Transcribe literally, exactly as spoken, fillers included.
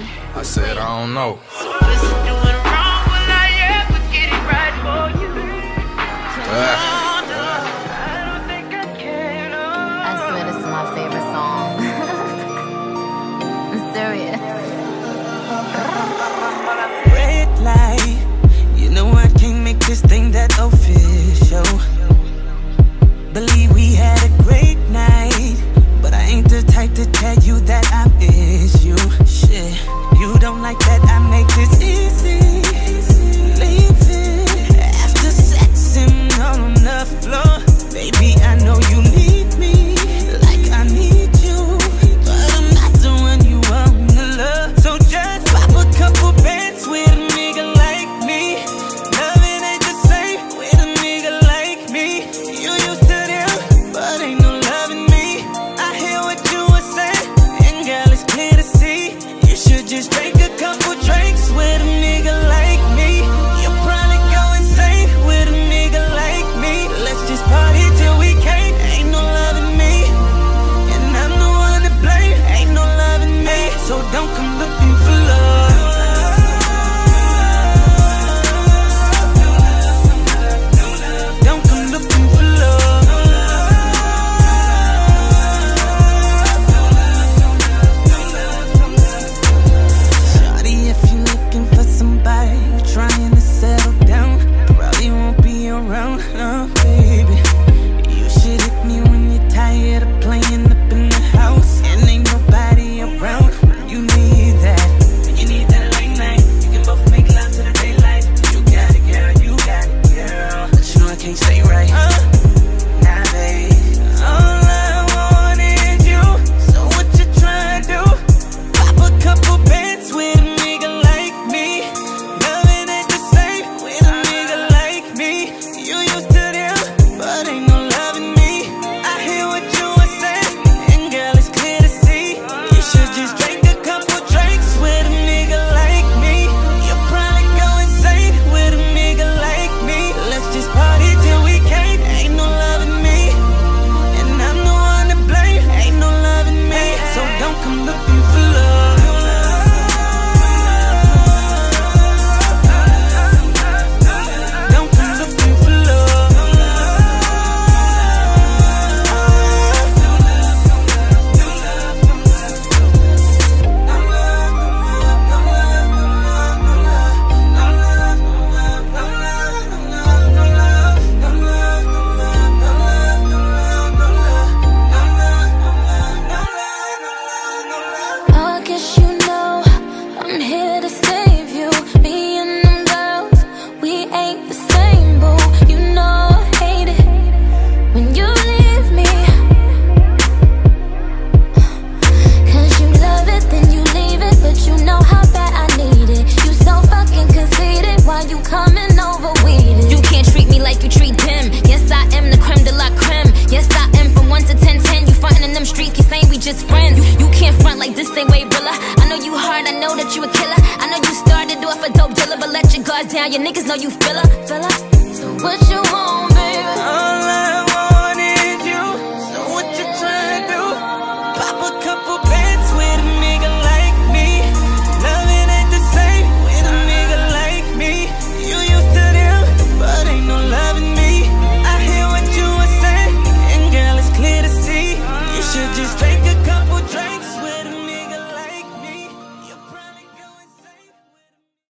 I said, I don't know. Uh. Red light, you know I can't make this thing that official. Believe we had a great night, but I ain't the type to tell you that I miss you. Shit, you don't like that I make this easy. Leave it after sex and all on the floor. Baby, I know you need me like I need you, but I'm not the one you want to love. So just pop a couple bands with a nigga like me. Loving ain't the same with a nigga like me. You used to them, but ain't no loving me. I hear what you were saying, and girl, it's clear to see. You should just drink a couple drinks with a nigga like me. You'll probably go insane with a nigga like me. Let's just party till we can't. Ain't no loving me, and I'm the one to blame. Ain't no loving me, so don't come looking for love. Don't come looking for love. Shawty, if you're looking for somebody trying to settle down, probably won't be around, huh, baby? You should hit me when you're tired of playing up in the house and ain't nobody around. You need that. You need that late night. You can both make love to the daylight. You got it, girl. You got it, girl. But you know I can't say right. Uh, nah, babe. All I want is you. So what you trying to do? Pop a couple bands with a nigga like me. Loving ain't the same with a nigga like me. You used to them, but ain't no loving me. I hear what you were saying, and girl, it's clear to see. You should just drink a couple drinks with a nigga like me. You'll probably go insane with a nigga like me. Let's just party till we can't. Ain't no loving me, and I'm the one to blame. Ain't no loving me, so don't come looking for love. Don't come looking for love. I guess you know I'm here to save you. Me and them girls, we ain't the same, boo. You know I hate it when you leave me, cause you love it, then you leave it, but you know how bad I need it. You so fucking conceited, why you coming over weeded? You can't treat me like you treat them. Yes, I am the creme de la creme. Yes, I am from one to ten, ten. You frontin' in them streets, you saying we just friends. You, you can't front like this ain't way realer. I know you hard, I know that you a killer. I know you started off a dope dealer, but let your guards down. Your niggas know you filler, filler. So what you want?